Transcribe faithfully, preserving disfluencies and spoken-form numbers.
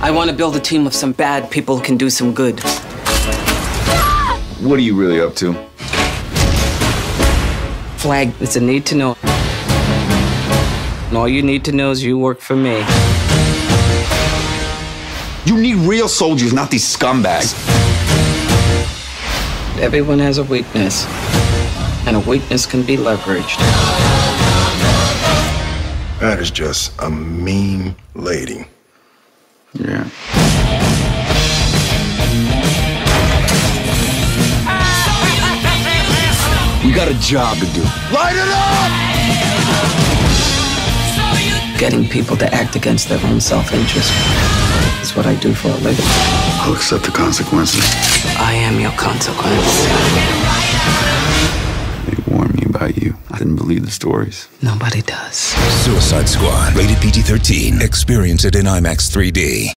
I want to build a team of some bad people who can do some good. What are you really up to? Flag, it's a need to know. And all you need to know is you work for me. You need real soldiers, not these scumbags. Everyone has a weakness, and a weakness can be leveraged. That is just a mean lady. Yeah. We got a job to do. Light it up! Getting people to act against their own self-interest is what I do for a living. I'll accept the consequences. I am your consequence. They warned me about you. I didn't believe the stories. Nobody does. Suicide Squad, rated P G thirteen. Experience it in IMAX three D.